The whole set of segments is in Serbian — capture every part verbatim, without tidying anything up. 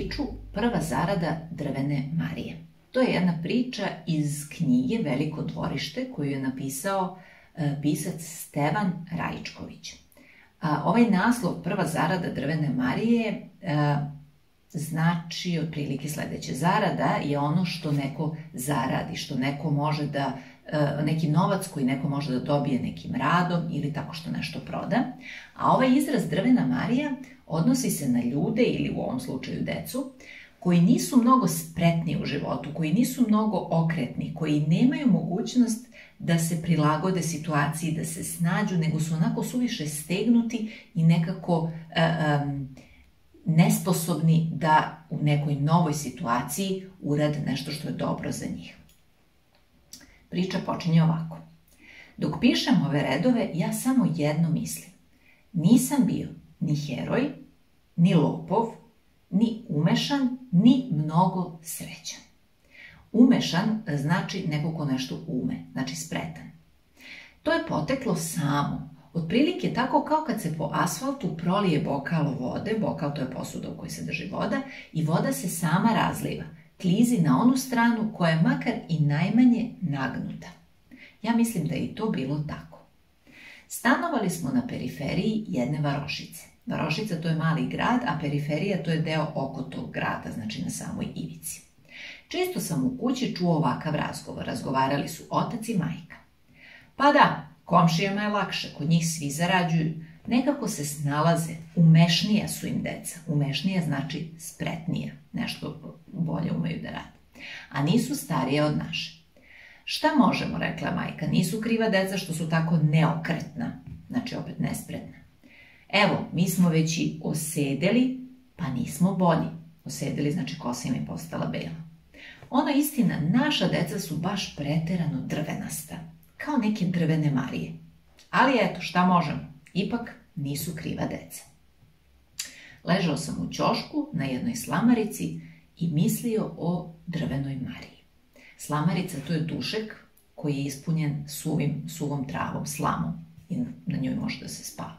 priču Prva zarada drvene Marije. To je jedna priča iz knjige Veliko dvorište koju je napisao pisac Stevan Raičković. Ovaj naslov Prva zarada drvene Marije znači otprilike sledeće. Zarada je ono što neko zaradi, što neko može da, neki novac koji neko može da dobije nekim radom ili tako što nešto proda. A ovaj izraz drvena Marija odnosi se na ljude ili u ovom slučaju decu koji nisu mnogo spretni u životu, koji nisu mnogo okretni, koji nemaju mogućnost da se prilagode situaciji, da se snađu, nego su onako suviše stegnuti i nekako um, nesposobni da u nekoj novoj situaciji urade nešto što je dobro za njih. Priča počinje ovako. Dok pišem ove redove, ja samo jedno mislim. Nisam bio ni heroj, ni lopov, ni umešan, ni mnogo srećan. Umešan znači neko ko nešto ume, znači spretan. To je poteklo samo. Otprilike tako kao kad se po asfaltu prolije bokal vode, bokal to je posuda u kojoj se drži voda, i voda se sama razliva, klizi na onu stranu koja je makar i najmanje nagnuta. Ja mislim da je i to bilo tako. Stanovali smo na periferiji jedne varošice. Varošica to je mali grad, a periferija to je deo oko tog grada, znači na samoj ivici. Često sam u kući čuo ovakav razgovor. Razgovarali su otac i majka. Pa da, komšijama je lakše, kod njih svi zarađuju, nekako se snalaze, umešnija su im deca. Umešnija znači spretnija, nešto bolje umeju da rade. A nisu starije od naše. Šta možemo, rekla majka, nisu kriva deca što su tako neokretna, znači opet nespretna. Evo, mi smo već i osedeli, pa nismo bolji. Osedeli znači kosa im je postala bela. Ono istina, naša deca su baš preterano drvenasta, kao neke drvene Marije. Ali eto, šta možemo, ipak nisu kriva deca. Ležao sam u ćošku na jednoj slamarici i mislio o drvenoj Mariji. Slamarica to je dušek koji je ispunjen suvim, suvom travom, slamom i na njoj može da se spava.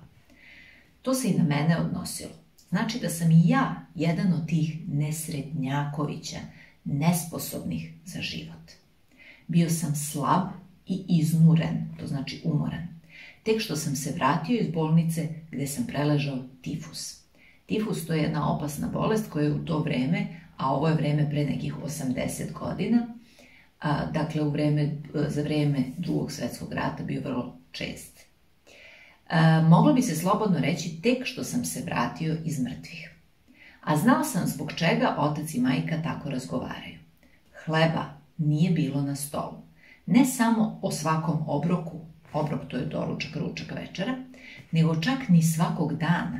To se i na mene odnosilo. Znači da sam i ja jedan od tih nesretnjakovića, nesposobnih za život. Bio sam slab i iznuren, to znači umoran. Tek što sam se vratio iz bolnice gde sam preležao tifus. Tifus to je jedna opasna bolest koja je u to vreme, a ovo je vreme pre nekih osamdeset godina, a, dakle u vreme, za vreme Drugog svetskog rata bio vrlo čest. A, moglo bi se slobodno reći tek što sam se vratio iz mrtvih. A znao sam zbog čega otac i majka tako razgovaraju. Hleba nije bilo na stolu. Ne samo o svakom obroku, obrok to je doručak, ručak, večera, nego čak ni svakog dana.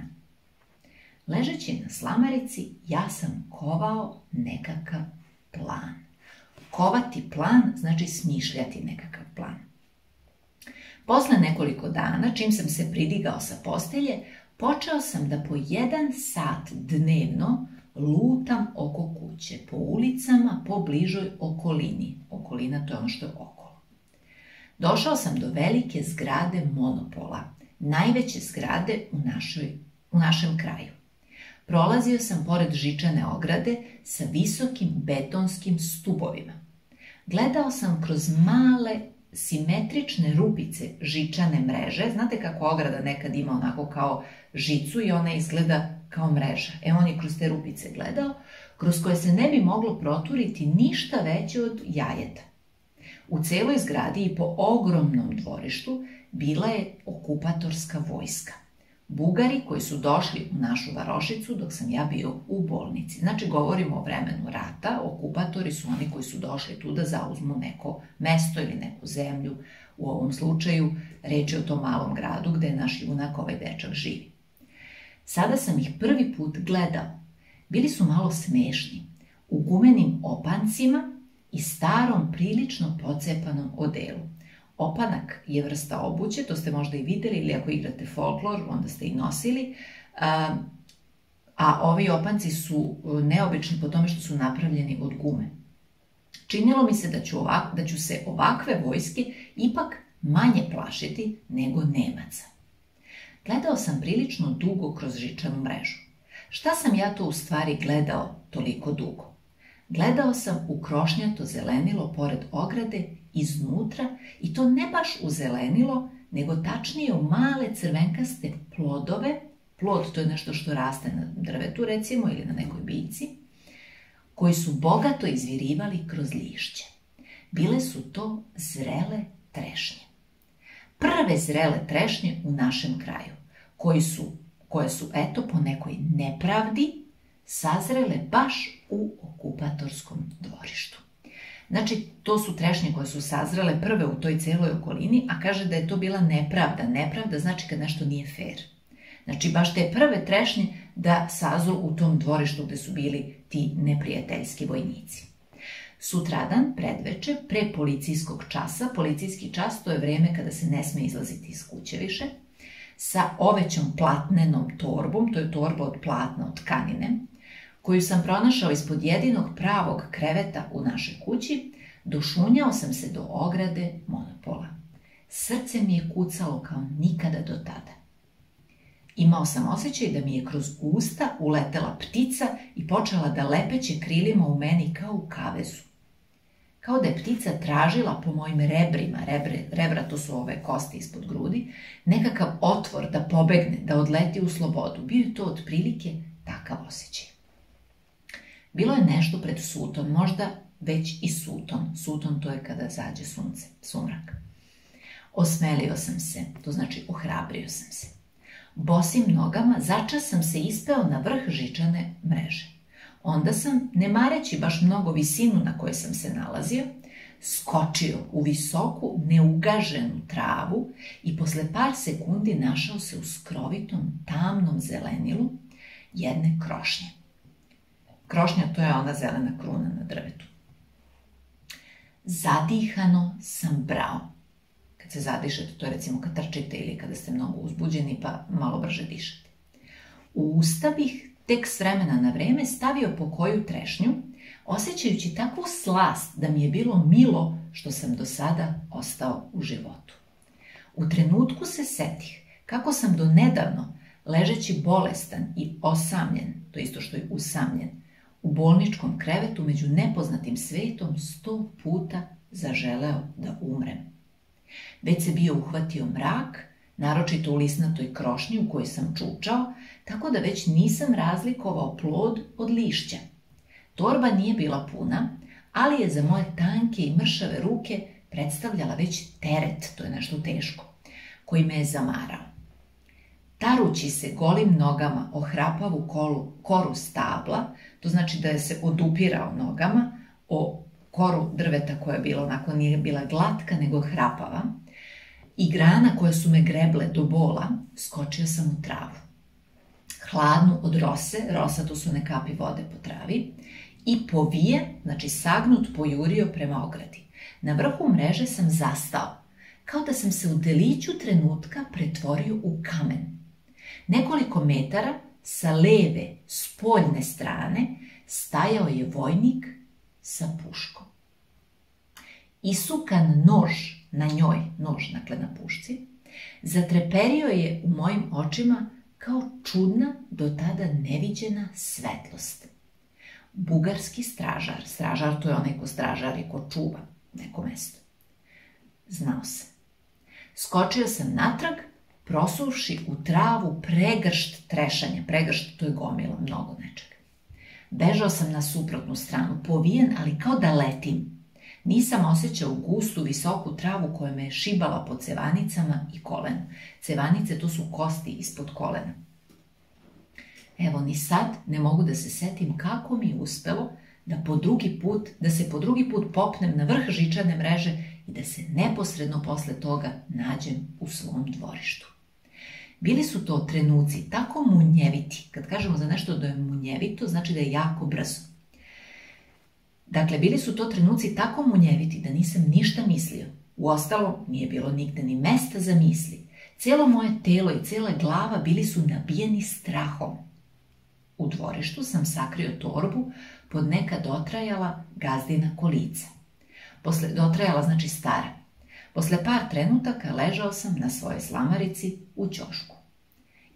Ležeći na slamarici, ja sam kovao nekakav plan. Kovati plan znači smišljati nekakav plan. Posle nekoliko dana, čim sam se pridigao sa postelje, počeo sam da po jedan sat dnevno lutam oko kuće, po ulicama, po bližoj okolini. Okolina to je ono što je okolo. Došao sam do velike zgrade Monopola, najveće zgrade u, našoj, u našem kraju. Prolazio sam pored žičane ograde sa visokim betonskim stubovima. Gledao sam kroz male simetrične rupice žičane mreže. Znate kako ograda nekad ima onako kao žicu i ona izgleda kao mreža. E on je kroz te rupice gledao, kroz koje se ne bi moglo proturiti ništa veće od jajeta. U celoj zgradi i po ogromnom dvorištu bila je okupatorska vojska. Bugari koji su došli u našu varošicu dok sam ja bio u bolnici. Znači, govorimo o vremenu rata, okupatori su oni koji su došli tu da zauzmu neko mesto ili neku zemlju. U ovom slučaju reč je o tom malom gradu gde je naš junak, ovaj dečak, živi. Sada sam ih prvi put gledao. Bili su malo smešni, u gumenim opancima i starom prilično pocepanom odelu. Opanak je vrsta obuće, to ste možda i videli, ili ako igrate folklor, onda ste i nosili, a, a ovi opanci su neobični po tome što su napravljeni od gume. Činilo mi se da ću, ovak, da ću se ovakve vojske ipak manje plašiti nego Nemaca. Gledao sam prilično dugo kroz žičanu mrežu. Šta sam ja to u stvari gledao toliko dugo? Gledao sam u krošnjato zelenilo pored ograde iznutra i to ne baš u zelenilo, nego tačnije u male crvenkaste plodove. Plod, to je nešto što raste na drvetu recimo ili na nekoj biljci, koji su bogato izvirivali kroz lišće. Bile su to zrele trešnje. Prve zrele trešnje u našem kraju, koji su, koje su, eto, po nekoj nepravdi sazrele baš u okupatorskom dvorištu. Znači, to su trešnje koje su sazrele prve u toj celoj okolini, a kaže da je to bila nepravda. Nepravda znači kad nešto nije fair. Znači, baš te prve trešnje da sazru u tom dvorištu gde su bili ti neprijateljski vojnici. Sutradan, predveče, pre policijskog časa, policijski čas to je vreme kada se ne sme izlaziti iz kuće više, sa ovećom platnenom torbom, to je torba od platna, od tkanine, koju sam pronašao ispod jedinog pravog kreveta u našoj kući, došunjao sam se do ograde Monopola. Srce mi je kucalo kao nikada do tada. Imao sam osjećaj da mi je kroz usta uletela ptica i počela da lepeće krilima u meni kao u kavezu. Kao da je ptica tražila po mojim rebrima, rebre, rebra to su ove kosti ispod grudi, nekakav otvor da pobegne, da odleti u slobodu. Bio je to otprilike takav osjećaj. Bilo je nešto pred sutom, možda već i suton. Suton to je kada zađe sunce, sumrak. Osmelio sam se, to znači ohrabrio sam se. Bosim nogama začas sam se ispeo na vrh žičane mreže. Onda sam, ne mareći baš mnogo visinu na kojoj sam se nalazio, skočio u visoku, neugaženu travu i posle par sekundi našao se u skrovitom, tamnom zelenilu jedne krošnje. Krošnja, to je ona zelena kruna na drvetu. Zadihano sam brao. Kad se zadišete, to je recimo kad trčite ili kada ste mnogo uzbuđeni pa malo brže dišete. U usta bih tek s vremena na vreme stavio po koju trešnju, osjećajući takvu slast da mi je bilo milo što sam do sada ostao u životu. U trenutku se setih kako sam do nedavno, ležeći bolestan i osamljen, to isto što je usamljen, u bolničkom krevetu među nepoznatim svetom sto puta zaželeo da umrem. Već se bio uhvatio mrak, naročito u lisnatoj krošnji u kojoj sam čučao, tako da već nisam razlikovao plod od lišća. Torba nije bila puna, ali je za moje tanke i mršave ruke predstavljala već teret, to je nešto teško, koji me je zamarao. Tarući se golim nogama o hrapavu kolu, koru stabla, to znači da je se odupirao nogama o koru drveta koja je bila onako, nije bila glatka nego hrapava, i grana koje su me greble do bola, skočio sam u travu. Hladnu od rose, rosa to su ne kapi vode po travi, i povije, znači sagnut, pojurio prema ogradi. Na vrhu mreže sam zastao, kao da sam se u deliću trenutka pretvorio u kamen. Nekoliko metara sa leve, spoljne strane, stajao je vojnik sa puškom. Isukan nož na njoj, nož dakle na pušci, zatreperio je u mojim očima kao čudna, do tada neviđena svetlost. Bugarski stražar, stražar to je onaj ko stražari, ko čuva neko mesto. Znao sam. Skočio sam natrag, prosuvši u travu pregršt trešanja, pregršt to je gomila, mnogo nečega. Bežao sam na suprotnu stranu, povijen, ali kao da letim. Nisam osjećao gustu, visoku travu koja me je šibala po cevanicama i kolenu. Cevanice to su kosti ispod kolena. Evo, ni sad ne mogu da se setim kako mi je uspelo da, po drugi put, da se po drugi put popnem na vrh žičane mreže i da se neposredno posle toga nađem u svom dvorištu. Bili su to trenuci tako munjeviti. Kad kažemo za nešto da je munjevito, znači da je jako brzo. Dakle, bili su to trenuci tako munjeviti da nisam ništa mislio. Uostalom, nije bilo nigde ni mesta za misli. Cijelo moje telo i cijela glava bili su nabijeni strahom. U dvorištu sam sakrio torbu pod neka dotrajala gazdina kolica. Posle dotrajala znači stara. Posle par trenutaka ležao sam na svojoj slamarici u ćošku.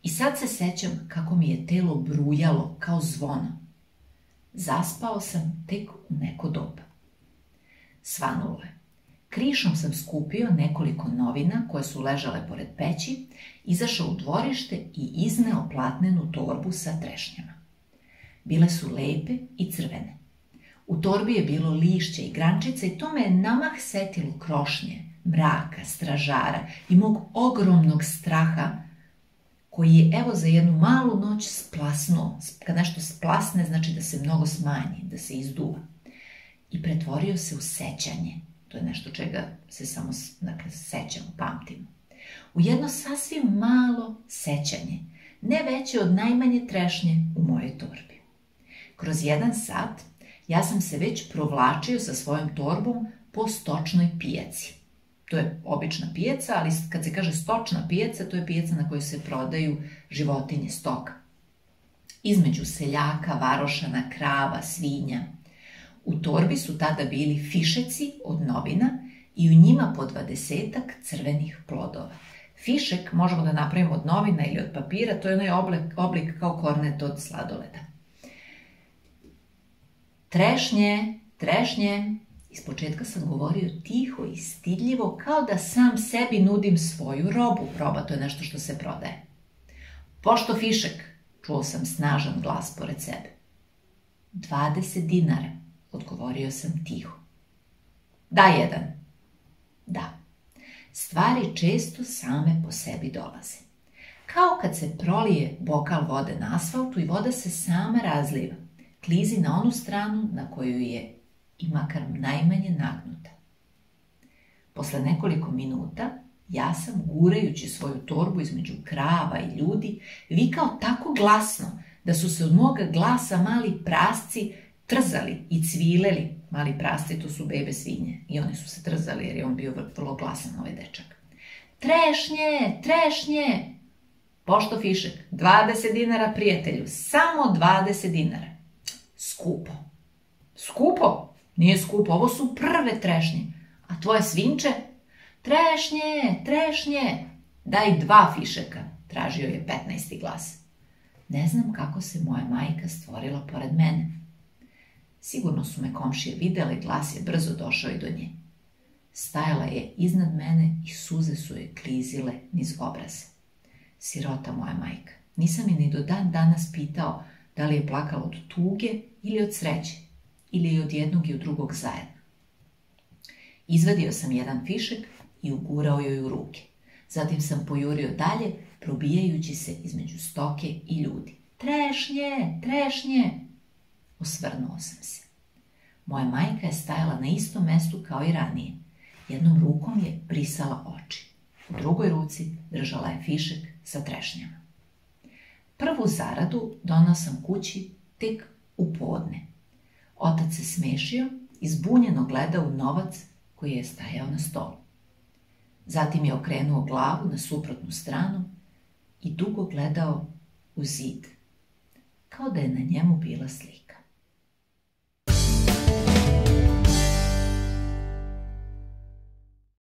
I sad se sećam kako mi je telo brujalo kao zvono. Zaspao sam tek u neko doba. Svanulo je. Krišom sam skupio nekoliko novina koje su ležale pored peći, izašao u dvorište i izneo platnenu torbu sa trešnjama. Bile su lepe i crvene. U torbi je bilo lišća i grančica i to me je namah setilo krošnje, mraka, stražara i mog ogromnog straha koji je evo za jednu malu noć splasnuo. Kad nešto splasne znači da se mnogo smanji, da se izduva. I pretvorio se u sećanje. To je nešto čega se samo dakle, sećamo, pamtimo. U jedno sasvim malo sećanje, ne veće od najmanje trešnje u mojoj torbi. Kroz jedan sat ja sam se već provlačio sa svojom torbom po stočnoj pijaci. To je obična pijaca, ali kad se kaže stočna pijaca, to je pijaca na kojoj se prodaju životinje, stoka. Između seljaka, varošana, krava, svinja. U torbi su tada bili fišeci od novina i u njima po dvadesetak crvenih plodova. Fišek možemo da napravimo od novina ili od papira, to je onaj oblik, oblik kao kornet od sladoleda. Trešnje, trešnje. Ispočetka sam govorio tiho i stidljivo, kao da sam sebi nudim svoju robu. Roba, to je nešto što se prodaje. Pošto fišek, čuo sam snažan glas pored sebe. dvadeset dinara, odgovorio sam tiho. Daj jedan. Da. Stvari često same po sebi dolaze. Kao kad se prolije bokal vode na asfaltu i voda se sama razliva. Klizi na onu stranu na koju je i makar najmanje nagnuta. Posle nekoliko minuta ja sam, gurajući svoju torbu između krava i ljudi, vikao tako glasno da su se od moga glasa mali prasci trzali i cvileli. Mali prasci, to su bebe svinje. I oni su se trzali jer je on bio vrlo glasan, ovaj dečak. Trešnje, trešnje! Pošto fišek, dvadeset dinara prijatelju, samo dvadeset dinara. Skupo. Skupo? Nije skupo, ovo su prve trešnje. A tvoje svinče? Trešnje, trešnje! Daj dva fišeka, tražio je petnaesti glas. Ne znam kako se moja majka stvorila pored mene. Sigurno su me komšije videle, glas je brzo došao i do nje. Stajala je iznad mene i suze su je klizile niz obraze. Sirota moja majka. Nisam je ni do dan danas pitao da li je plakala od tuge ili od sreće, ili je od jednog i od drugog zajedno. Izvadio sam jedan fišek i ugurao joj u ruke. Zatim sam pojurio dalje, probijajući se između stoke i ljudi. Trešnje, trešnje! Osvrnuo sam se. Moja majka je stajala na istom mestu kao i ranije. Jednom rukom je brisala oči. U drugoj ruci držala je fišek sa trešnjama. Prvu zaradu donao sam kući tek u podne. Otac se smešio i zbunjeno gledao u novac koji je stajao na stolu. Zatim je okrenuo glavu na suprotnu stranu i dugo gledao u zid, kao da je na njemu bila slika.